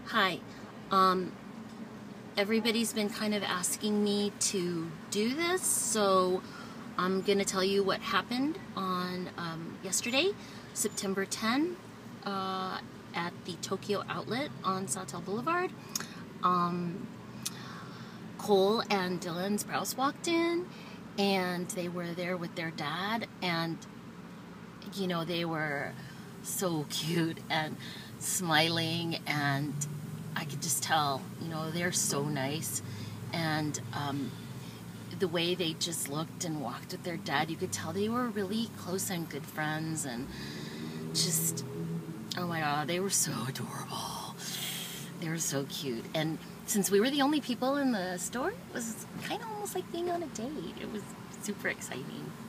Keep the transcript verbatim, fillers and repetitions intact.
Hi. Um, everybody's been kind of asking me to do this, so I'm going to tell you what happened on um, yesterday, September tenth, uh, at the Tokyo Outlet on Sawtell Boulevard. Um, Cole and Dylan Sprouse walked in, and they were there with their dad, and you know, they were so cute and smiling, and I could just tell, you know, they're so nice. And um, the way they just looked and walked with their dad, you could tell they were really close and good friends, and just, oh my God, they were so adorable. They were so cute. And since we were the only people in the store, it was kind of almost like being on a date. It was super exciting.